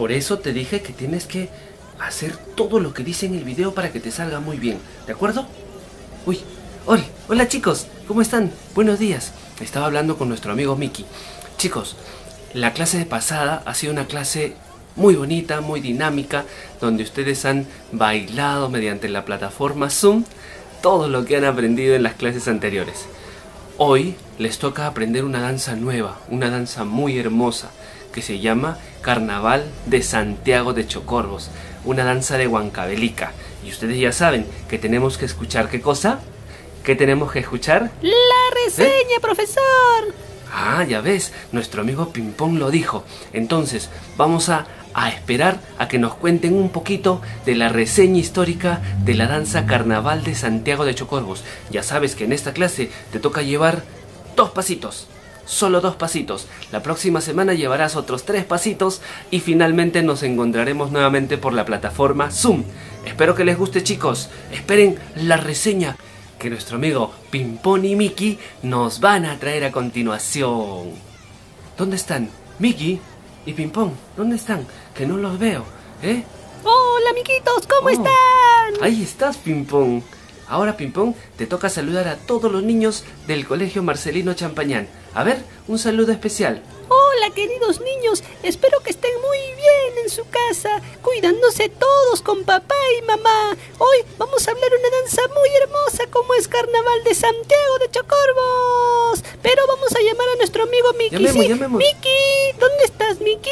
Por eso te dije que tienes que hacer todo lo que dice en el video para que te salga muy bien, ¿de acuerdo? Uy, hola chicos, ¿cómo están? Buenos días. Estaba hablando con nuestro amigo Mickey. Chicos, la clase de pasada ha sido una clase muy bonita, muy dinámica, donde ustedes han bailado mediante la plataforma Zoom todo lo que han aprendido en las clases anteriores. Hoy les toca aprender una danza nueva, una danza muy hermosa, que se llama Carnaval de Santiago de Chocorvos, una danza de Huancavelica. Y ustedes ya saben que tenemos que escuchar, ¿qué cosa? ¿Qué tenemos que escuchar? ¡La reseña, profesor! Ah, ya ves, nuestro amigo Pimpón lo dijo. Entonces, vamos a esperar a que nos cuenten un poquito de la reseña histórica de la danza Carnaval de Santiago de Chocorvos. Ya sabes que en esta clase te toca llevar 2 pasitos. Solo 2 pasitos. La próxima semana llevarás otros 3 pasitos y finalmente nos encontraremos nuevamente por la plataforma Zoom. Espero que les guste, chicos. Esperen la reseña que nuestro amigo Pimpón y Mickey nos van a traer a continuación. ¿Dónde están? Mickey y Pimpón, ¿dónde están? Que no los veo, ¿eh? ¡Hola, amiguitos! ¿Cómo están? Ahí estás, Pimpón. Ahora, Pimpón, te toca saludar a todos los niños del Colegio Marcelino Champañán. A ver, un saludo especial. Hola, queridos niños. Espero que estén muy bien en su casa, cuidándose todos con papá y mamá. Hoy vamos a hablar una danza muy hermosa como es Carnaval de Santiago de Chocorvos. Pero vamos a llamar a nuestro amigo Mickey. Llamemos. Mickey, ¿dónde estás, Mickey?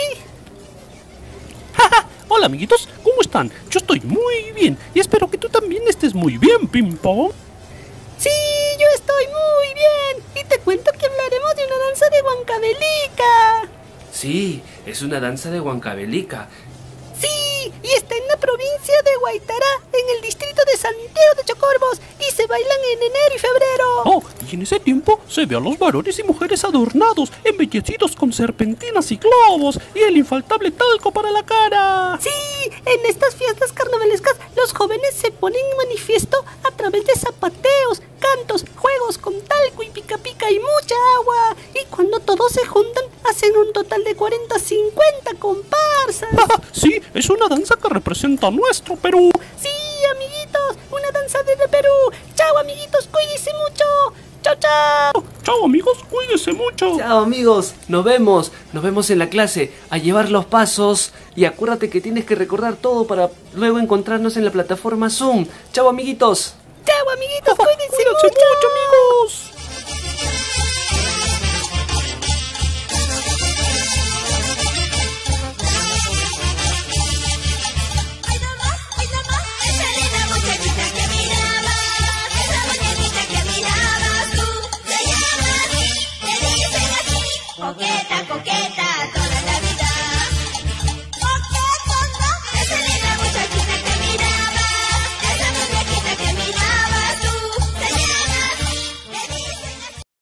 Hola amiguitos, ¿cómo están? Yo estoy muy bien y espero que tú también estés muy bien, Pimpón. Sí, yo estoy muy bien. Y te cuento que hablaremos de una danza de Huancavelica. Sí, es una danza de Huancavelica. Sí, y está en la provincia de Huaytará, en el distrito de Santiago de Chocorvos, y se bailan en enero y febrero. Oh, y en ese tiempo se ve a los varones y mujeres adornados, embellecidos con serpentinas y globos, y el infaltable talco para la cara. Sí, en estas fiestas carnavalescas los jóvenes se ponen en manifiesto a través de zapateos, cantos, juegos con talco y pica pica y mucha agua. Y cuando todos se juntan, hacen un total de 40-50 comparsas. Sí, es una danza que representa a nuestro Perú. Sí, amiguitos, una danza desde Perú. Chao, amiguitos, cuídense mucho. Chao, chao. Chao amigos, cuídense mucho. Chao amigos, nos vemos en la clase, a llevar los pasos y acuérdate que tienes que recordar todo para luego encontrarnos en la plataforma Zoom. Chao amiguitos. Chao, amiguitos, cuídense Cuídense mucho, amigos.